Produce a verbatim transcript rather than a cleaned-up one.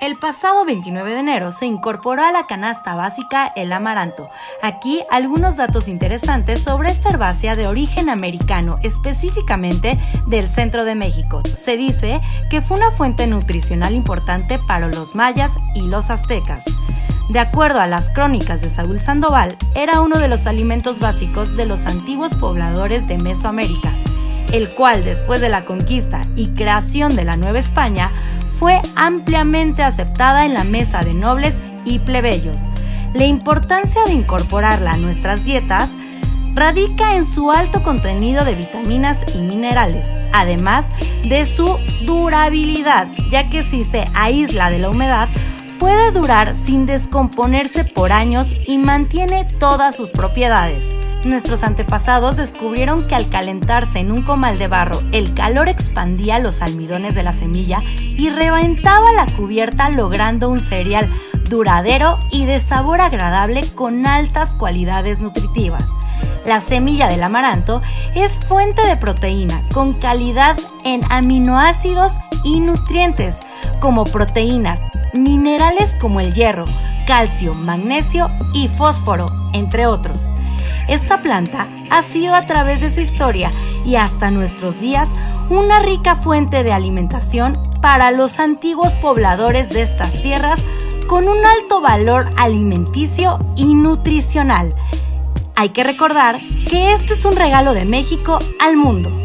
El pasado veintinueve de enero se incorporó a la canasta básica el amaranto. Aquí algunos datos interesantes sobre esta herbácea de origen americano, específicamente del centro de México. Se dice que fue una fuente nutricional importante para los mayas y los aztecas. De acuerdo a las crónicas de Saúl Sandoval, era uno de los alimentos básicos de los antiguos pobladores de Mesoamérica, el cual después de la conquista y creación de la Nueva España fue ampliamente aceptada en la mesa de nobles y plebeyos. La importancia de incorporarla a nuestras dietas radica en su alto contenido de vitaminas y minerales, además de su durabilidad, ya que si se aísla de la humedad, puede durar sin descomponerse por años y mantiene todas sus propiedades. Nuestros antepasados descubrieron que al calentarse en un comal de barro, el calor expandía los almidones de la semilla y reventaba la cubierta, logrando un cereal duradero y de sabor agradable con altas cualidades nutritivas. La semilla del amaranto es fuente de proteína con calidad en aminoácidos y nutrientes como proteínas, minerales como el hierro, calcio, magnesio y fósforo, entre otros. Esta planta ha sido a través de su historia y hasta nuestros días una rica fuente de alimentación para los antiguos pobladores de estas tierras, con un alto valor alimenticio y nutricional. Hay que recordar que este es un regalo de México al mundo.